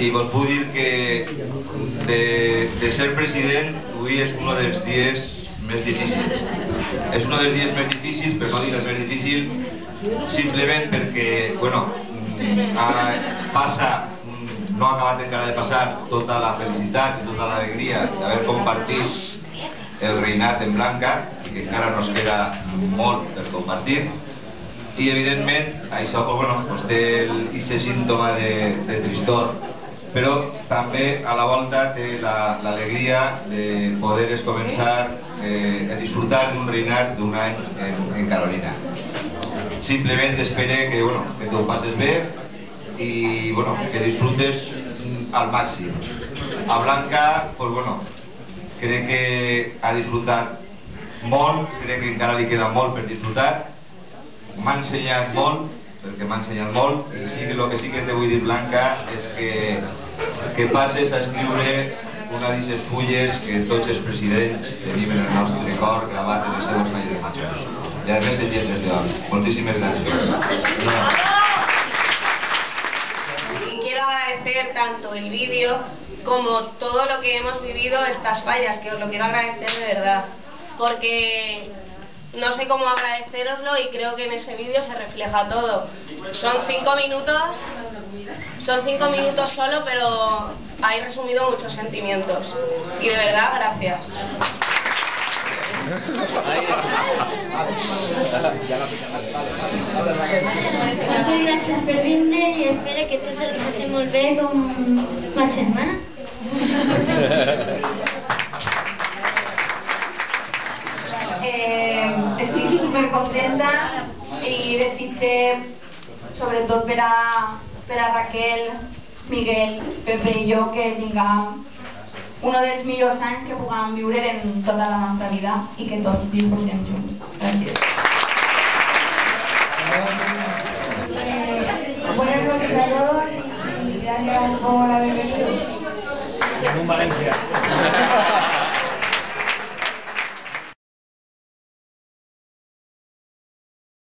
i vos puc dir que de ser president avui és un dels dies més difícils. És un dels dies més difícils, però no dir el més difícil, simplement perquè, bueno, no ha acabat encara de passar tota la felicitat i tota l'alegria d'haver compartit el reinat en Blanca, i que encara nos queda molt per compartir. I evidentment això té aquest símptoma de tristor, però també a la volta té l'alegria de poder començar a disfrutar d'un reinat d'un any en Carolina. Simplement espero que t'ho passes bé i que disfrutes al màxim. A Blanca, crec que ha disfrutat molt, crec que encara li queda molt per disfrutar. M'ha ensenyat molt, perquè m'ha ensenyat molt, i el que sí que te vull dir, Blanca, és que passes a escriure una d'aquestes fulles que tots els presidents tenim en el nostre cor gravat en les seves majors matxos. I a més en lletres d'or. Moltíssimes gràcies. Y quiero agradecer tanto el vídeo como todo lo que hemos vivido, estas fallas, que os lo quiero agradecer de verdad, porque no sé cómo agradeceroslo y creo que en ese vídeo se refleja todo. Son 5 minutos solo, pero hay resumido muchos sentimientos. Y de verdad, gracias. Moltes gràcies per vindre i espero que tots el passem molt bé com ma germana. Estic supercontenta i desitge, sobretot per a Raquel, Miguel, Pepe i jo, que tinguem un dels millors anys que puguem viure en tota la nostra vida i que tots disfrutem junts. Gràcies. Buenas noches a todos y gracias por haber venido. En Valencia.